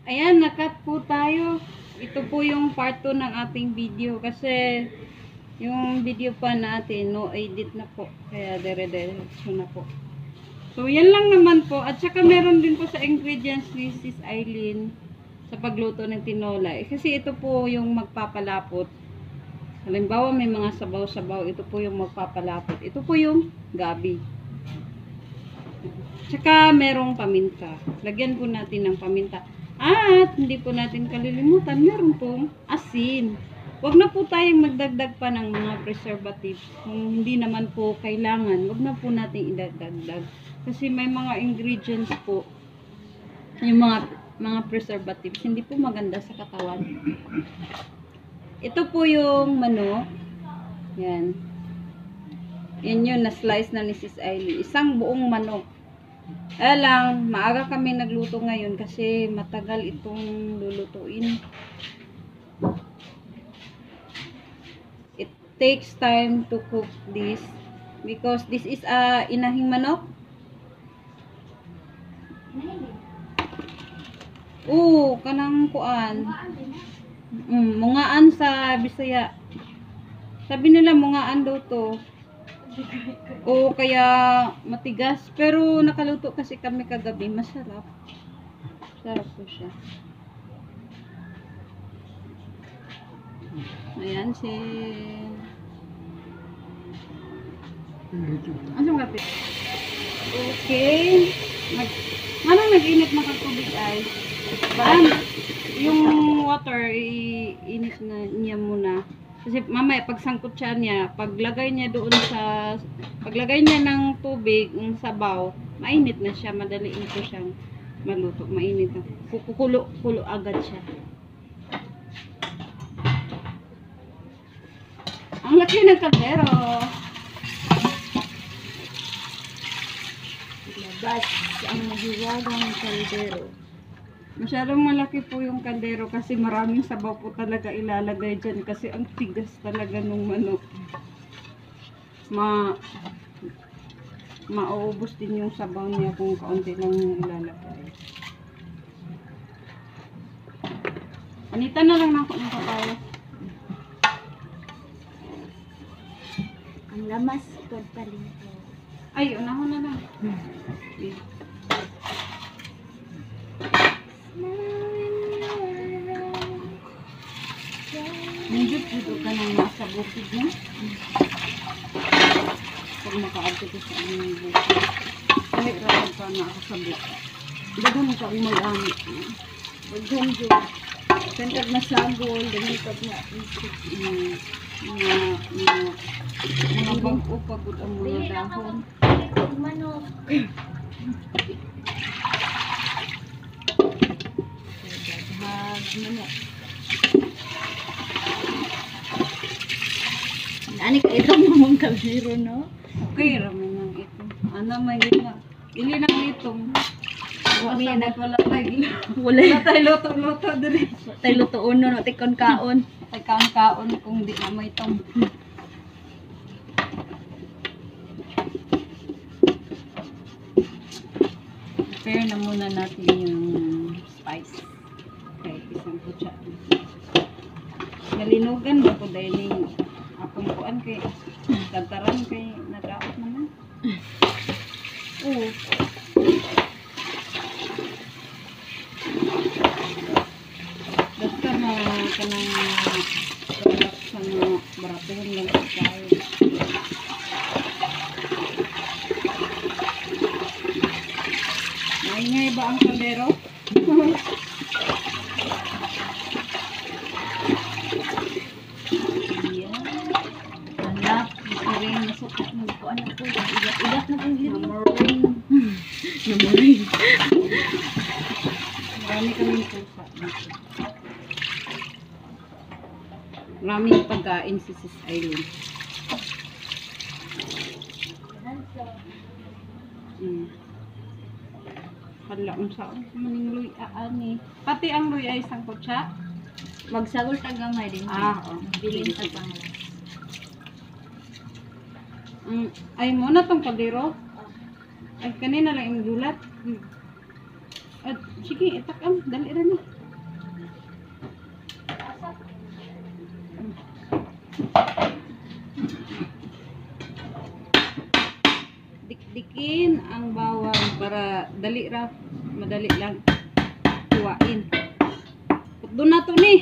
Ayan, nakat po tayo. Ito po yung part 2 ng ating video kasi yung video pa natin, no edit na po. Kaya dire-diretso na po. So, yan lang naman po. At saka meron din po sa ingredients ni Sis Eileen sa pagluto ng tinola. Kasi ito po yung magpapalapot. Halimbawa, may mga sabaw-sabaw. Ito po yung magpapalapot. Ito po yung gabi. Tsaka merong paminta. Lagyan po natin ng paminta. At hindi po natin kalilimutan, meron pong asin. Huwag na po tayong magdagdag pa ng mga preservatives. Kung hindi naman po kailangan, huwag na po natin idagdag. Kasi may mga ingredients po, yung mga preservatives, hindi po maganda sa katawan. Ito po yung manok. Yan. Yan yun, na-slice na ni Sis Aileen. Isang buong manok. Lang, maaga kami nagluto ngayon kasi matagal itong lulutuin. It takes time to cook this because this is a inahing manok. Kanang kuan. Mungaan sa Bisaya. Sabi nila mungaan daw to. Kaya matigas. Pero nakaluto kasi kami kagabi. Masarap. Sarap po siya. Ayan si... Ano nga ito? Okay. Anong nag-init makatubig ay? Yung water, iinit na niya muna. Kasi mamaya pagsangkot siya niya, paglagay niya ng tubig, ng sabaw, mainit na siya, madali ito siyang maluto, mainit na. Kulo agad siya. Ang laki ng kaldero. Labas ang magiwagang kaldero. Masyadong malaki po yung kaldero kasi maraming sabaw po talaga ilalagay dyan kasi ang tigas talaga nung manok. Mauubos din yung sabaw niya kung kaunti lang yung ilalagay. Anita na lang ako ng papaya. Ang lamas ko palito. Ay, unahon na lang. Okay. Medyo dito ka nang nasa bukid niya. Pag makaadto ko sa aming bukid. Kahit rapag ka na ako sa bukid. Dagan ka umagamit. Daghan dyan. Sentag na sagol. Daghan ka na isip. Mga bag-o pagod ang mga dahon. Manok. Manok. Ani ka ito mong kaldero, no? Okay, rami nang ito. Ano, may gina. Ili nang itong. Wala na Wala tayo. wala Tayo luto-luto dali. tay lutoon no tikon kaon. Ay kaon-kaon kung di na may itong. Prepare na muna natin yung spice. Okay, isang kutsa. Nalinugan ba ko dahil yung akong kuan kay kantaran kay nadaot naman. Basta kanang product sa mga baratuhon lang sa tayo. Maingay ba ang kaldero? Igat na kang dito. Namuring. Marami kaming pusa. Maraming pagkain si Sis Eileen. Kalaon sa maning luy ani. Pati ang luy ay isang kutsa. Magsagol tagamay din. Bilin sa pangalan. Ay mo na tong kaldero. Ay kanina lang yung dulat. At sige, itakam dali ra ni. batikin ang bawang para madali lang tuwain. Doon na to ni.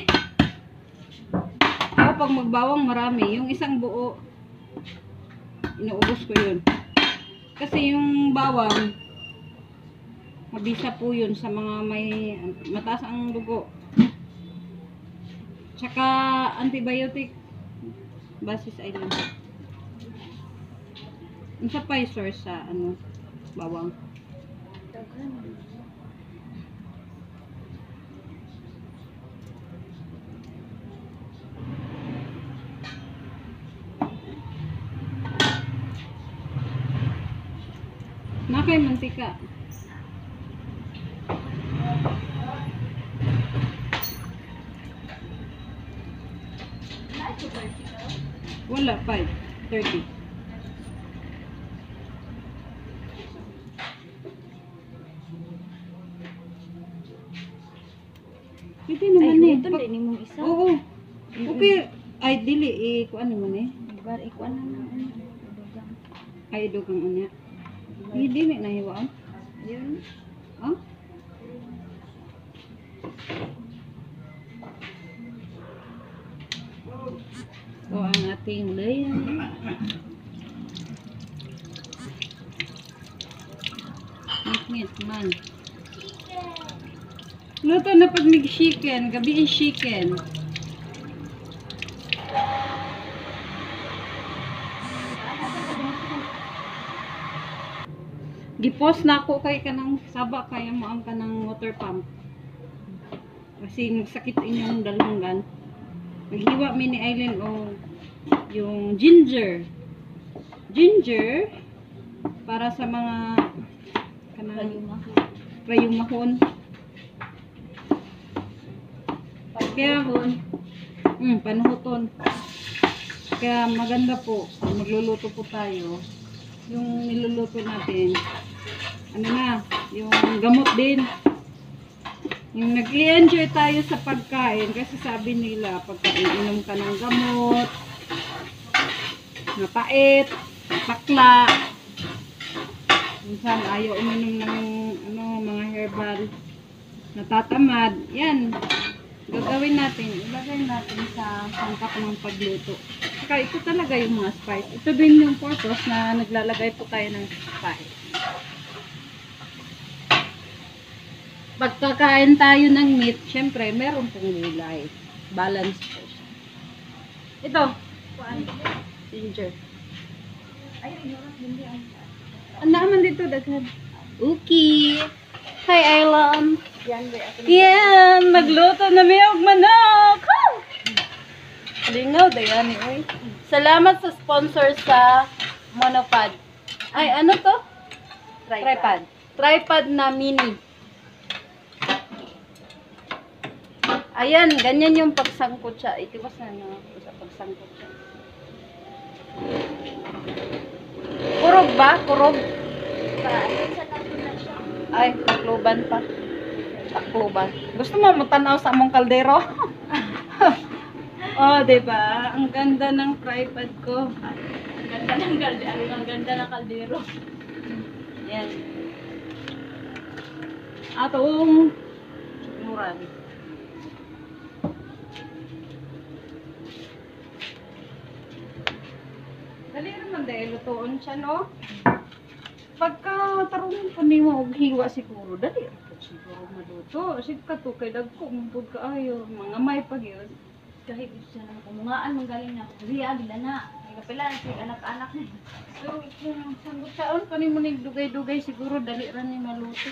Ako pag magbawang marami, yung isang buo, inuubos ko yun. Kasi yung bawang, mabisa po yun sa mga may mataas ang dugo. Tsaka antibiotic basis island. Isa pa yung source sa bawang. Nakay mantika. Wala, 5:30. Pwede naman eh. Ito din mong isa. Oo. Okay. Ay, dili. Kuan naman eh. Bar, ikuan na naman. Ay, dugang unya. Hindi na nahiwaan. Yun. Oh? So, ang ating liane. Meat man. Luto na pag nag-chicken. Gabi yung chicken. Gipos na ako kay kanang saba kaya mo ang kanang water pump. Kasi sakit inyong dalunggan. Naghiwa mi ni Aileen o yung ginger. Ginger para sa mga kanang rayumahon. Kaya panuhuton. Kaya maganda po magluluto po tayo. Yung niluluto natin yung gamot din. Yung nag-i-enjoy tayo sa pagkain kasi sabi nila pagkainom ka ng gamot napait, napakla, minsan ayaw uminom ng mga herbal, natatamad, yan gagawin natin, ilagay natin sa sangkap ng pagluto. Saka ito talaga yung mga spice. Ito din yung purpose na naglalagay po tayo ng spice. Pagkakain tayo ng meat, syempre, meron pong gulay. Balance po siya. Ito. Ginger. Ang naman dito, daghan. Okay. Hi, Ailam. Yan, magluto na may manok. Lingaw, dayan eh. Salamat sa sponsor sa monopod. Ay, ano to? Tripod. Tripod na mini. Ayan, ganyan yung pagsangkot siya. Itiwas na sa pagsangkot siya. Kurog ba? Kurog? Ay, takloban pa. Takloban. Gusto mo matanaw sa among kaldero? Oh, diba? Ang ganda ng tripod ko. Ang ganda ng kaldero. Ang ganda ng kaldero. Yan. Atong murag. Dali naman dahil lutoon siya, no? Pagka tarungan pa ni mo, hiwa siguro. Dali siguro maluto. Sige ka to, kay dagkong pud kaayo. Mga may pag yun. Kahit siya na kumungaan, magaling na. Riya, bila na. May kapila, anak-anak na. So, kung sanggot saon pa ni mo dugay-dugay, siguro dali ran ni maluto.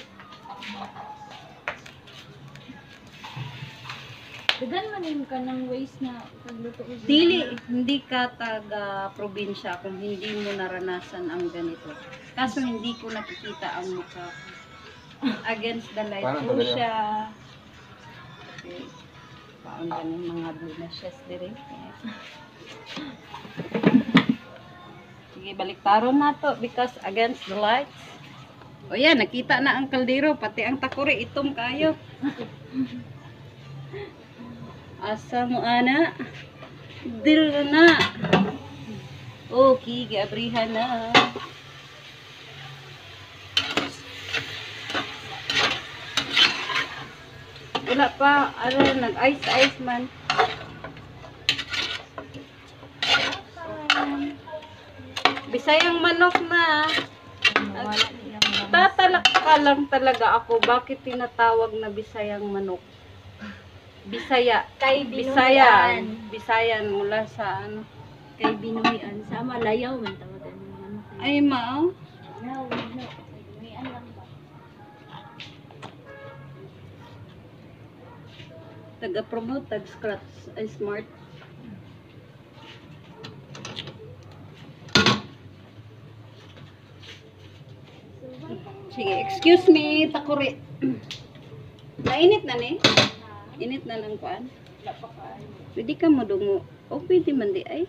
Dagan man yung ka ng ways na pagluto. Dili, hindi ka taga-probinsya kung hindi mo naranasan ang ganito. Kaso hindi ko nakikita ang mukha. Against the light po siya. Okay. Paon ka ng mga blumashes dire. Sige, baliktaron na to because against the lights. O yan, nakita na ang kaldero, pati ang takuri, itom kayo. Asa mo, ana? Dil na. Okay, gabrihan na. Wala pa, ano, nag-ice man. Bisayang manok na. Wala nilang mga Tatalak ka lang talaga ako. Bakit tinatawag na Bisayang manok? Bisaya. kay Bisayan. binuhian. Bisayan mula sa ano. Kay binuhian. Sa malayaw man tawagan ng ano. Ay, mao. No, no. Kay binuhian lang ba? Taga-promote, tag-scratch. Ay, smart. Sige, excuse me, takuri. Nainit na ni? Init na lang kuan. Pwede ka mo dungo. O pwede man di ay.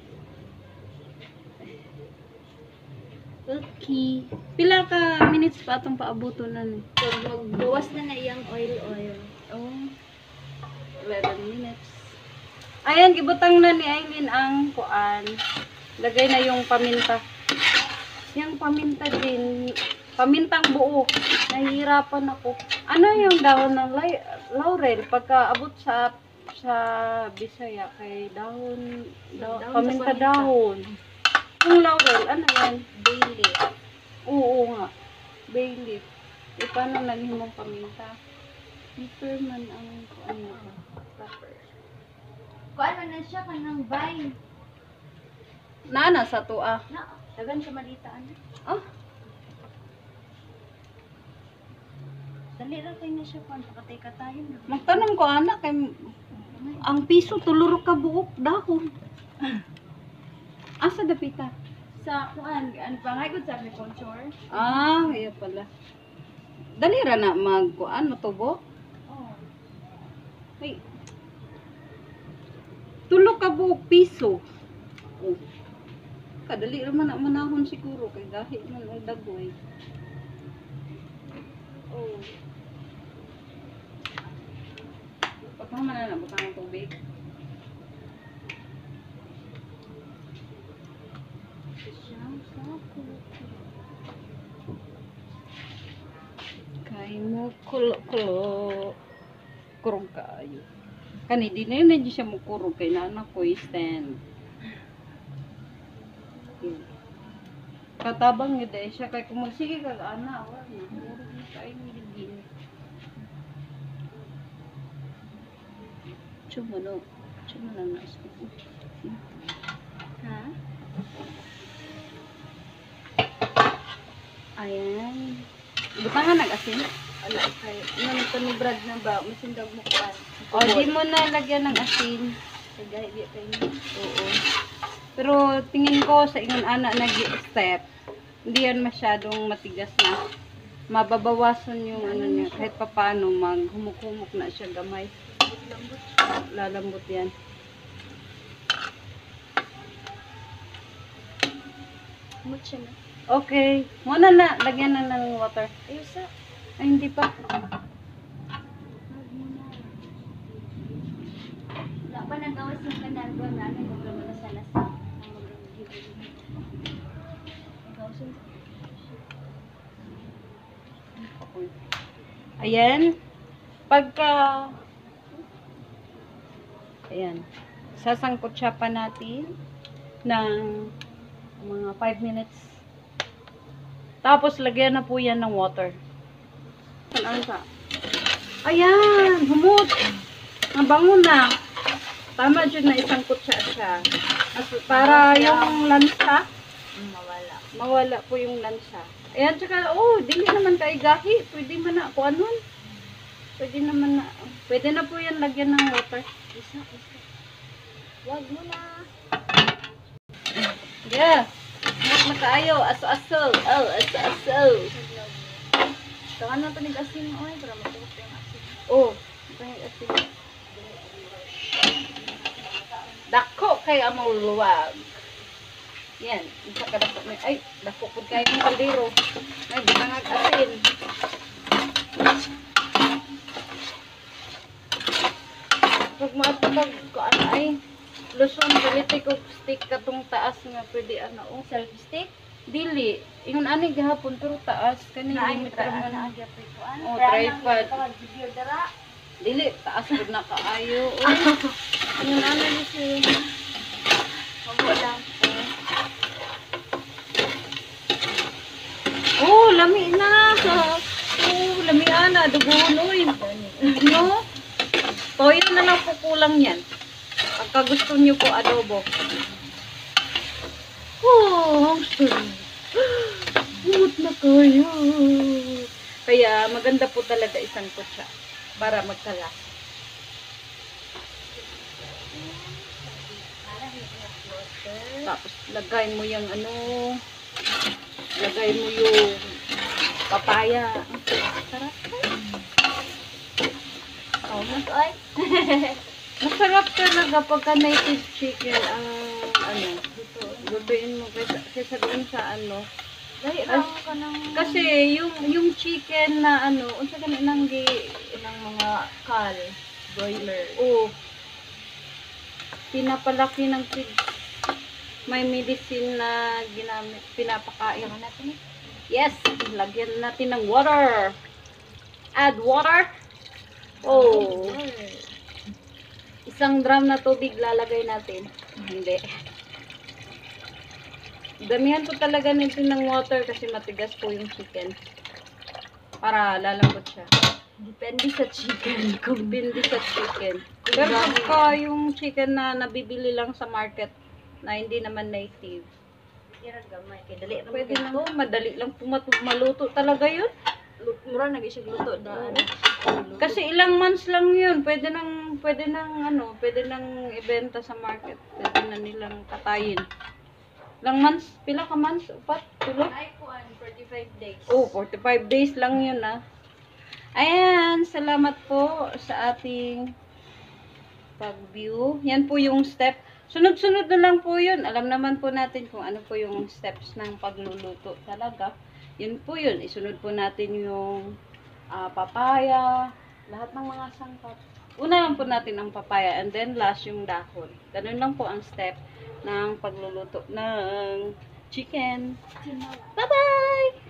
Okay. Pila ka minutes pa atong paabuto na ni? So, magbawas na na iyang oil. Oh. 11 minutes. Ayan, gibutang na ni Aileen ang kuan. Lagay na yung paminta. Yung paminta din. Pamintang buo. Nahihirapan ako. Ano yung dahon ng laurel? Pagka abot sa Bisaya kay dahon Dahon paminta sa paminta. dahon. Yung laurel, ano yan? Bay leaf. Oo nga. Bay leaf. E paano naghimong paminta? Pepper man ang ano ba? Pepper. Kung ano na siya, kanang vine. Nana sa tuwa. Na, dagan siya malitaan. Ah, Dali ra kayo na siya kung pakatay-katayin na. magtanong ko anak kay ang piso tuluro ka buok dahon. Asa dapita? Sa kuan, ano pa nga gud sa agriculture? Ah, iya pala. Dali ra na magkuan matubo. Oh. Ay. Tulo ka buok piso. Oh. Kadali ra man na manahon siguro kay gahi man ang dagoy. Oh. Patang man na butang ang tubig. Kay mo kulo kurong kaayo. Kani di na di siya mukurog kay nana ko stand. Katabang ni dai siya kay kung magsige kag ana wa na kurog ni kay ni din. Chumano lang na sa. Ha? Ayan. Butangan nag-asin. Wala kay. Ano to ni Brad na ba? Masindag mo kuan. O, di mo na lagyan ng asin. Kagay di kay ni. Oo. Pero tingin ko sa ingon ana nag-step, hindi yan masyadong matigas na. Mababawasan yung ano niya. Kahit papaano, maghumuk-humuk na siya gamay. Lalambot yan. Mutya na. Okay. Muna na, lagyan na ng water. Ayos sa. Ay, hindi pa. Wala pa nagawas ng kanal ko na ano yung problema na sa lasa. Ayan. Pagka ayan. Sasangkot siya pa natin ng mga 5 minutes. Tapos lagyan na po yan ng water. Saan ka? Ayan, humot. Ang bango na. Tama dyan na isangkot siya. Para yung lansa, Mawala. mawala po yung lansa. Ayan, tsaka, dili naman kay gahi. Pwede man na, kung anon. Pwede na po yan lagyan ng water. Isa. Wag mo na. Yeah. Mas makaayo, aso-aso. Oh, aso-aso. Saka na ito asin mo ay para matutok yung asin. Oh, pahit asin. Dako kay among luwag. Yan, isa ka dako. Ay, dako po kayo ng kaldero. Ay, bitangag asin. Pag maatapag ko ano ay, Luzon, galiti ko stick katong taas nga pwede ano. Self-stick? Dili. Ingon ani gahapon pero taas kani Naay limit tra ra man. na agya prituan. Oh, tripod. Video dara. Dili, taas ko na kaayo. Oh. Ano na na siya? Mabo lang po. Oh, lami na. Oh, lami na. Dugunoy. No? Toyo na lang po kulang yan. Pagka gusto nyo po adobo. Oh, ang sarap. Humot na kayo. Kaya maganda po talaga isang kutsa para magkalas. Tapos lagay mo yung ano, lagay mo yung papaya. Sarap. Oh, mas ay. Masarap talaga pagka native chicken ang ano, lutuin mo kaysa doon sa ano. Dali lang ka ng... Kasi yung chicken na ano, unsa ka nang ng mga kal, broiler. oh, pinapalaki ng pig. May medicine na ginamit, pinapakain. Ano natin eh? Yes, lagyan natin ng water. Add water. Oh, isang drum na tubig lalagay natin. Hindi. Damihan ko talaga nito ng water kasi matigas po yung chicken. Para lalambot siya. Depende sa chicken. Depende sa chicken. Pero pagka yung chicken na nabibili lang sa market na hindi naman native, Irag gamay kay dali ra pwede na po, madali lang po maluto talaga yun. mura na gyud siya luto da ano. Kasi ilang months lang yun, pwede nang ibenta sa market. Pwede na nilang katayin. Ilang months? Pila ka months? Upat? Tulo? Ay ko 45 days. Oh, 45 days lang yun ah. Ayan, salamat po sa ating pag-view. Yan po yung step. Sunod-sunod na lang po yun. Alam naman po natin kung ano po yung steps ng pagluluto talaga. Yun po yun. Isunod po natin yung papaya, lahat ng mga sangkap. Una lang po natin ang papaya and then last yung dahon. Ganun lang po ang step ng pagluluto ng chicken. Bye-bye!